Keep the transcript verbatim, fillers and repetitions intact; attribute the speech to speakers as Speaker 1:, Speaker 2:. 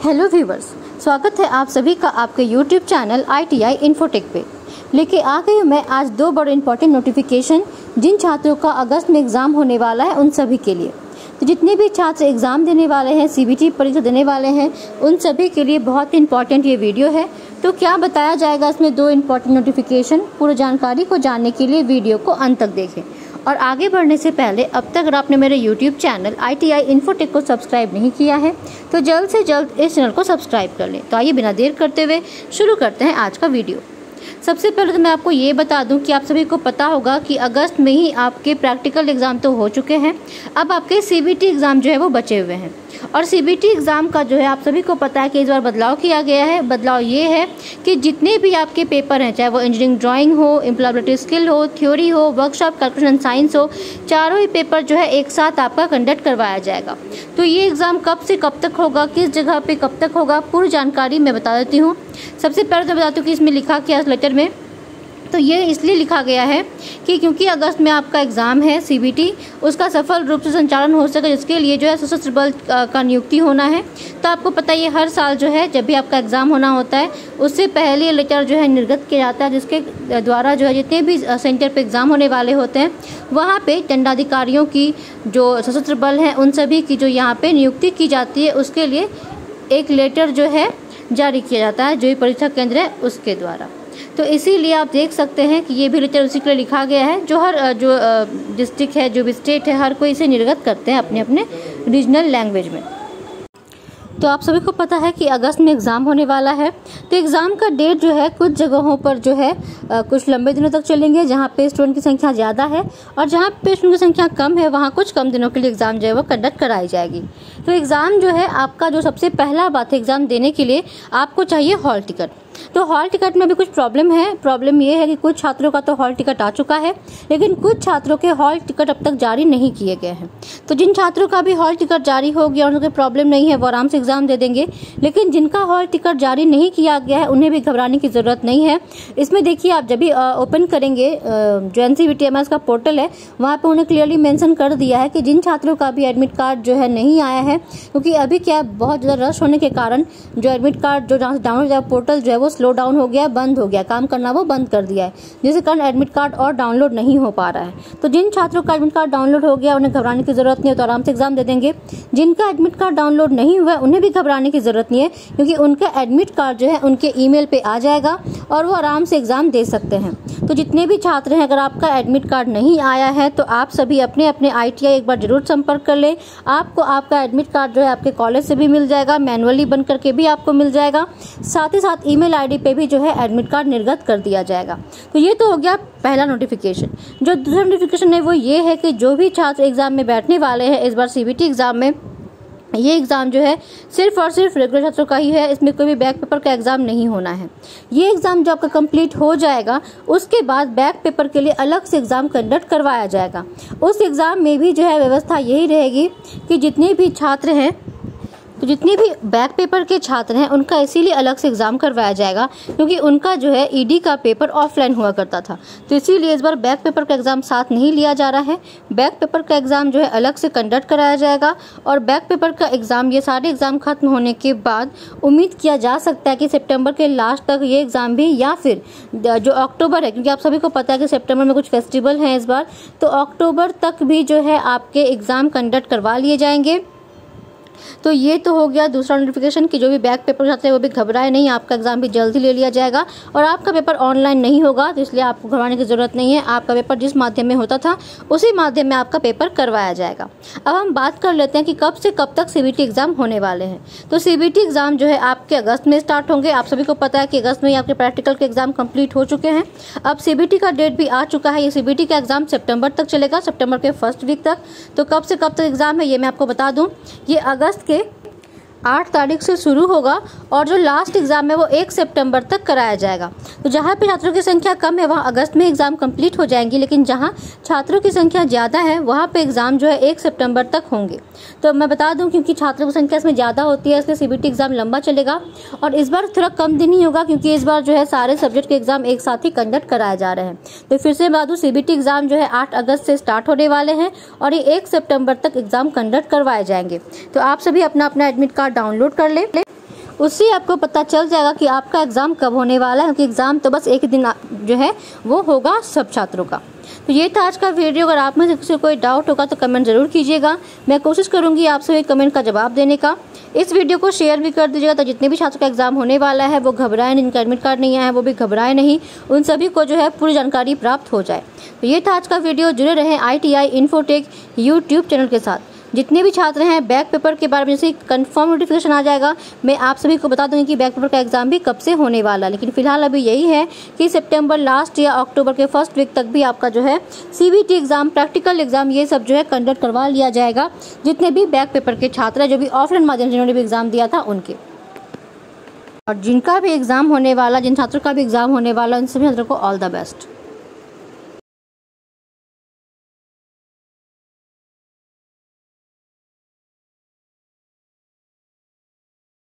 Speaker 1: Hello viewers, स्वागत है आप सभी का आपके YouTube channel I T I Infotech पे। लेके आ गई हूँ मैं आज दो बड़े इंपॉर्टेंट नोटिफिकेशन जिन छात्रों का अगस्त में एग्ज़ाम होने वाला है उन सभी के लिए। तो जितने भी छात्र एग्ज़ाम देने वाले हैं, सी बी टी परीक्षा देने वाले हैं, उन सभी के लिए बहुत इंपॉर्टेंट ये वीडियो है। तो क्या बताया जाएगा इसमें दो इंपॉर्टेंट नोटिफिकेशन, पूरी जानकारी को जानने के लिए वीडियो को अंत तक देखें। और आगे बढ़ने से पहले अब तक अगर आपने मेरे YouTube channel I T I Infotech को सब्सक्राइब नहीं किया है तो जल्द से जल्द इस चैनल को सब्सक्राइब कर लें। तो आइए बिना देर करते हुए शुरू करते हैं आज का वीडियो। सबसे पहले तो मैं आपको ये बता दूं कि आप सभी को पता होगा कि अगस्त में ही आपके प्रैक्टिकल एग्ज़ाम तो हो चुके हैं, अब आपके सी बी टी एग्ज़ाम जो है वो बचे हुए हैं। और सी बी टी एग्ज़ाम का जो है आप सभी को पता है कि इस बार बदलाव किया गया है। बदलाव ये है कि जितने भी आपके पेपर हैं, चाहे वो इंजीनियरिंग ड्राइंग हो, एम्प्लॉयबिलिटी स्किल हो, थ्योरी हो, वर्कशॉप, कैलकुलेशन साइंस हो, चारों ही पेपर जो है एक साथ आपका कंडक्ट करवाया जाएगा। तो ये एग्ज़ाम कब से कब तक होगा, किस जगह पे कब तक होगा, पूरी जानकारी मैं बता देती हूँ। सबसे पहले तो बताती हूँ कि इसमें लिखा क्या है लेटर में। तो ये इसलिए लिखा गया है कि क्योंकि अगस्त में आपका एग्ज़ाम है सी बी टी, उसका सफल रूप से संचालन हो सके जिसके लिए जो है सशस्त्र बल का नियुक्ति होना है। तो आपको पता है ये हर साल जो है जब भी आपका एग्ज़ाम होना होता है उससे पहले लेटर जो है निर्गत किया जाता है, जिसके द्वारा जो है जितने भी सेंटर पे एग्ज़ाम होने वाले होते हैं वहाँ पे दंडाधिकारियों की जो सशस्त्र बल हैं उन सभी की जो यहाँ पे नियुक्ति की जाती है उसके लिए एक लेटर जो है जारी किया जाता है जो ये परीक्षा केंद्र है उसके द्वारा। तो इसीलिए आप देख सकते हैं कि ये भी लेटर उसी के लिए लिखा गया है। जो हर जो डिस्ट्रिक्ट है, जो भी स्टेट है, हर कोई इसे निर्गत करते हैं अपने अपने रीजनल लैंग्वेज में। तो आप सभी को पता है कि अगस्त में एग्ज़ाम होने वाला है। तो एग्ज़ाम का डेट जो है कुछ जगहों पर जो है आ, कुछ लंबे दिनों तक चलेंगे जहाँ पे स्टूडेंट की संख्या ज़्यादा है, और जहाँ पे स्टूडेंट की संख्या कम है वहाँ कुछ कम दिनों के लिए एग्ज़ाम जो है वो कंडक्ट कराई जाएगी। तो एग्ज़ाम जो है आपका जो सबसे पहला बात है, एग्ज़ाम देने के लिए आपको चाहिए हॉल टिकट। तो हॉल टिकट में भी कुछ प्रॉब्लम है। प्रॉब्लम ये है कि कुछ छात्रों का तो हॉल टिकट आ चुका है लेकिन कुछ छात्रों के हॉल टिकट अब तक जारी नहीं किए गए हैं। तो जिन छात्रों का भी हॉल टिकट जारी हो गया और उनके प्रॉब्लम नहीं है वो आराम से एग्ज़ाम दे देंगे, लेकिन जिनका हॉल टिकट जारी नहीं किया गया है उन्हें भी घबराने की ज़रूरत नहीं है। इसमें देखिए आप जब भी ओपन करेंगे जो N C B T M S का पोर्टल है वहाँ पर उन्हें क्लियरली मैंशन कर दिया है कि जिन छात्रों का भी एडमिट कार्ड जो है नहीं आया है, क्योंकि अभी क्या बहुत ज़्यादा रश होने के कारण जो एडमिट कार्ड जो डाउनलोड पोर्टल जो है वो स्लो डाउन हो गया, बंद हो गया, काम करना वो बंद कर दिया है, जिसके कारण एडमिट कार्ड और डाउनलोड नहीं हो पा रहा है। तो जिन छात्रों का एडमिट कार्ड डाउनलोड हो गया उन्हें घबराने की जरूरत नहीं है, तो आराम से एग्जाम दे देंगे। जिनका एडमिट कार्ड डाउनलोड नहीं हुआ उन्हें भी घबराने की जरूरत नहीं है, क्योंकि उनका एडमिट कार्ड जो है उनके ईमेल पे आ जाएगा और वो आराम से एग्जाम दे सकते हैं। तो जितने भी छात्र हैं, अगर आपका एडमिट कार्ड नहीं आया है तो आप सभी अपने अपने आई टी आई एक बार जरूर संपर्क कर लें। आपको आपका एडमिट कार्ड जो है आपके कॉलेज से भी मिल जाएगा, मैनुअली बन करके भी आपको मिल जाएगा, साथ ही साथ ईमेल आईडी पे भी जो है एडमिट कार्ड निर्गत कर दिया जाएगा। तो ये तो हो गया पहला नोटिफिकेशन। जो दूसरा नोटिफिकेशन है वो ये है कि जो भी छात्र एग्जाम में बैठने वाले हैं इस बार सी बी टी एग्जाम में, ये एग्ज़ाम जो है सिर्फ और सिर्फ रेगुलर छात्रों का ही है, इसमें कोई भी बैक पेपर का एग्ज़ाम नहीं होना है। ये एग्ज़ाम जो आपका कंप्लीट हो जाएगा उसके बाद बैक पेपर के लिए अलग से एग्ज़ाम कंडक्ट करवाया जाएगा। उस एग्ज़ाम में भी जो है व्यवस्था यही रहेगी कि जितने भी छात्र हैं, तो जितने भी बैक पेपर के छात्र हैं उनका इसीलिए अलग से एग्ज़ाम करवाया जाएगा क्योंकि उनका जो है ई डी का पेपर ऑफलाइन हुआ करता था। तो इसीलिए इस बार बैक पेपर का एग्ज़ाम साथ नहीं लिया जा रहा है। बैक पेपर का एग्ज़ाम जो है अलग से कंडक्ट कराया जाएगा, और बैक पेपर का एग्ज़ाम ये सारे एग्ज़ाम खत्म होने के बाद उम्मीद किया जा सकता है कि सितंबर के लास्ट तक ये एग्ज़ाम भी, या फिर जो अक्टूबर है, क्योंकि आप सभी को पता है कि सितंबर में कुछ फेस्टिवल हैं इस बार, तो अक्टूबर तक भी जो है आपके एग्ज़ाम कंडक्ट करवा लिए जाएंगे। तो ये तो हो गया दूसरा नोटिफिकेशन कि जो भी बैक पेपर चाहते हैं वो भी घबराए नहीं, आपका एग्जाम भी जल्दी ले लिया जाएगा और आपका पेपर ऑनलाइन नहीं होगा, तो इसलिए आपको घबराने की जरूरत नहीं है। आपका पेपर जिस माध्यम में होता था उसी माध्यम में आपका पेपर करवाया जाएगा। अब हम बात कर लेते हैं कि कब से कब तक सी बी टी एग्जाम होने वाले हैं। तो सी बी टी एग्जाम जो है आपके अगस्त में स्टार्ट होंगे। आप सभी को पता है कि अगस्त में ही आपके प्रैक्टिकल के एग्जाम कंप्लीट हो चुके हैं। अब सी बी टी का डेट भी आ चुका है। ये सी बी टी का एग्जाम सितंबर तक चलेगा, सितंबर के फर्स्ट वीक तक। तो कब से कब तक एग्जाम है ये मैं आपको बता दूं। ये अगस्त के आठ तारीख से शुरू होगा और जो लास्ट एग्ज़ाम है वो एक सितंबर तक कराया जाएगा। तो जहाँ पे छात्रों की संख्या कम है वहाँ अगस्त में एग्ज़ाम कंप्लीट हो जाएंगी, लेकिन जहाँ छात्रों की संख्या ज़्यादा है वहाँ पे एग्ज़ाम जो है एक सितंबर तक होंगे। तो मैं बता दूं क्योंकि छात्रों की संख्या इसमें ज़्यादा होती है इसलिए सी बी टी एग्ज़ाम लंबा चलेगा, और इस बार थोड़ा कम दिन ही होगा क्योंकि इस बार जो है सारे सब्जेक्ट के एग्ज़ाम एक साथ ही कंडक्ट कराए जा रहे हैं। तो फिर से बता दूं सी बी टी एग्ज़ाम जो है आठ अगस्त से स्टार्ट होने वाले हैं और ये एक सितंबर तक एग्ज़ाम कंडक्ट करवाए जाएंगे। तो आप सभी अपना अपना एडमिट कार्ड डाउनलोड कर लें। उससे आपको पता चल जाएगा कि आपका एग्ज़ाम कब होने वाला है, क्योंकि एग्ज़ाम तो बस एक ही दिन जो है वो होगा सब छात्रों का। तो ये था आज का वीडियो। अगर आप में से किसी को कोई डाउट होगा तो कमेंट ज़रूर कीजिएगा, मैं कोशिश करूँगी आप सभी कमेंट का जवाब देने का। इस वीडियो को शेयर भी कर दीजिएगा, तो जितने भी छात्रों का एग्ज़ाम होने वाला है वो घबराएं, जिनका एडमिट कार्ड नहीं आया है वो भी घबराएं नहीं, उन सभी को जो है पूरी जानकारी प्राप्त हो जाए। तो ये था आज का वीडियो। जुड़े रहें I T I Infotech YouTube channel के साथ। जितने भी छात्र हैं बैक पेपर के बारे में जैसे कंफर्म नोटिफिकेशन आ जाएगा, मैं आप सभी को बता दूंगी कि बैक पेपर का एग्जाम भी कब से होने वाला है। लेकिन फिलहाल अभी यही है कि सितंबर लास्ट या अक्टूबर के फर्स्ट वीक तक भी आपका जो है सीबीटी एग्जाम, प्रैक्टिकल एग्जाम, ये सब जो है कंडक्ट करवा लिया जाएगा। जितने भी बैक पेपर के छात्र हैं जो भी ऑफलाइन माध्यम से जिन्होंने भी एग्जाम दिया था उनके, और जिनका भी एग्जाम होने वाला, जिन छात्रों का भी एग्जाम होने वाला, उन सभी छात्रों को ऑल द बेस्ट।